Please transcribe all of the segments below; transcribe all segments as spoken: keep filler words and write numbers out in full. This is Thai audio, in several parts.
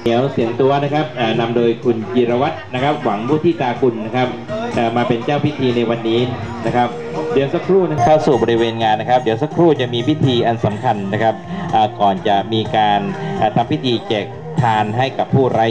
เดี๋ยวเสียงตัวนะครับนำโดยคุณจิรวัตรนะครับหวังมุทิตาคุณนะครับมาเป็นเจ้าพิธีในวันนี้นะครับเดี๋ยวสักครู่เข้าสู่บริเวณงานนะครับเดี๋ยวสักครู่จะมีพิธีอันสำคัญนะครับก่อนจะมีการทำพิธีแจกทานให้กับผู้ไร้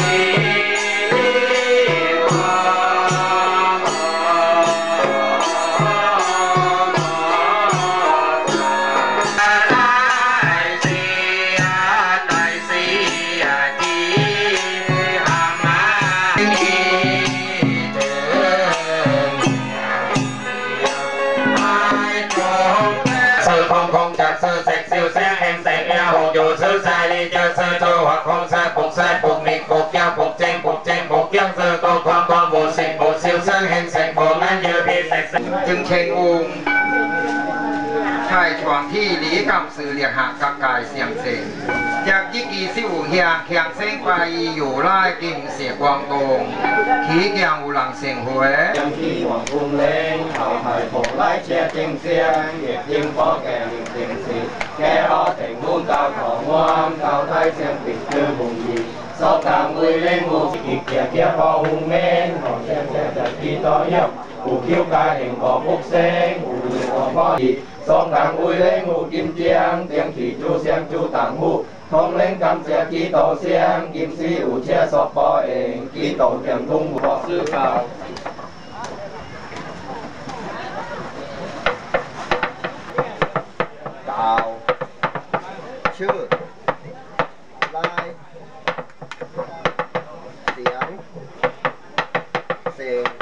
จึงเชงอูงชายช่วงที่หลีกำสื่อเรียกหากกกายเสียงเสงจากยี่กีซิวเฮียเคียงเส้นไปอยู่ไล่กิมเสียกวางโกงขีเกียงอุลังเสียงหวยยังที่หวังคุ้มเล้งเขาไทยผมไล่เชียเจงเสียงเก็บยิงพอแก่ลิงเจงสีแก่รอแต่งมุ่งเก่าของวามเก่าไทยเสียงปิดคือบุญยีสอบทางอุ้ยเล่งมูอีกเกียร์เกียร์พอหุงเม้นของแช่แช่จัดที่ต่อเยี่ยมหูคิ้วกายเห็นของพวกเซ้งหูดูของพ่อดีสองทางอุ้ยเล่งหูกิมเจียงเตียงขี่จูเสียงจูต่างหูทองเล่งกำเสียกีโตเสียงกิมซีอูเชียสอบปอเองกีโตเตียงทุ่งหัวซื้อข่าวกาวชื่อลายเสียงเสียง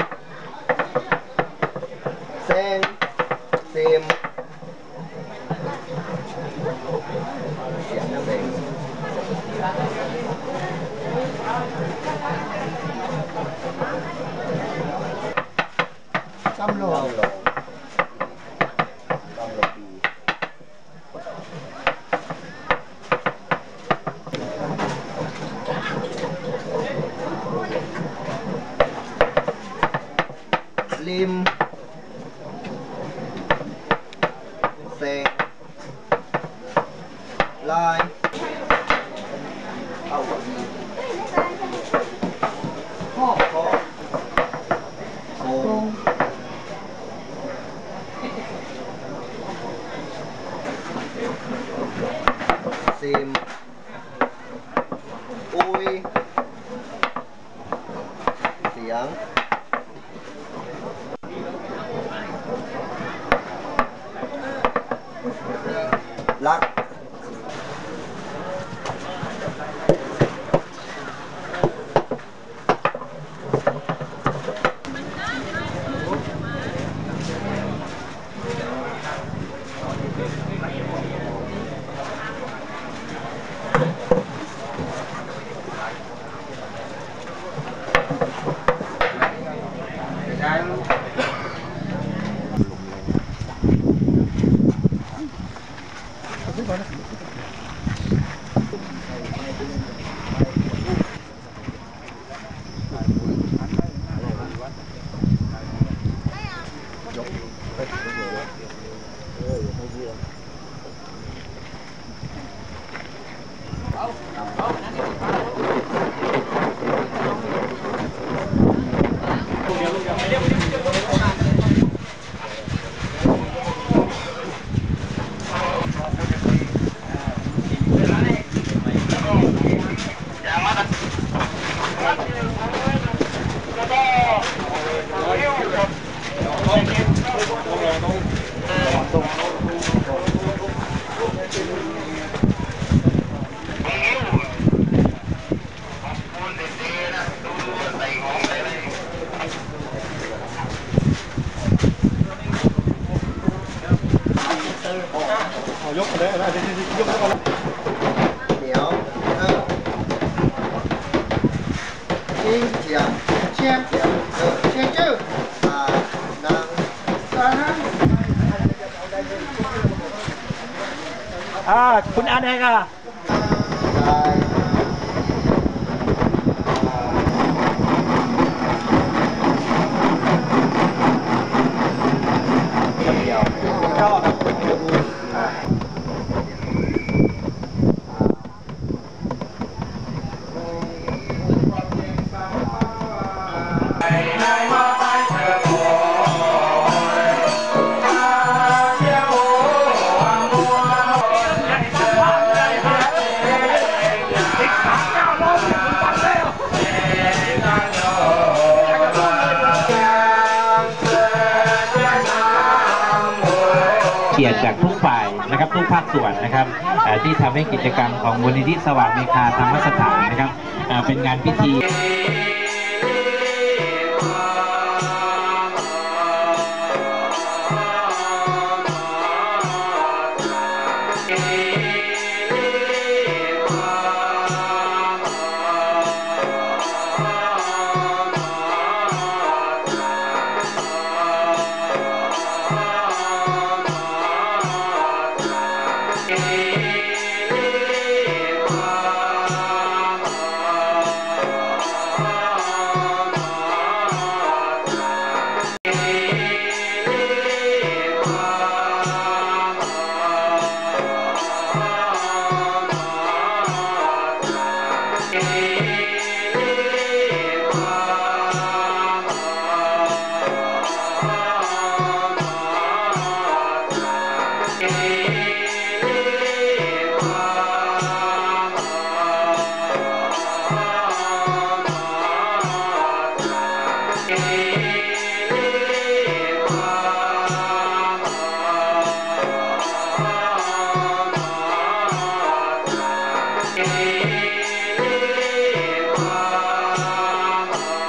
เส้นเสียมเสียงนั่นเองกำลงลิมเซงลายเอาพ่อพ่อโค้งซิมอุยเสียงลักยกเลยนะยกเลยเหนียวเออ金奖签表的签证啊，能啊อ่าคุณอาเองอ่ะเกียรติจากทุกฝ่ายนะครับทุกภาคส่วนนะครับที่ทำให้กิจกรรมของมูลนิธิสว่างเมฆาธรรมสถานนะครับเป็นงานพิธี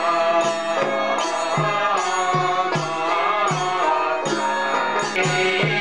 Thank you.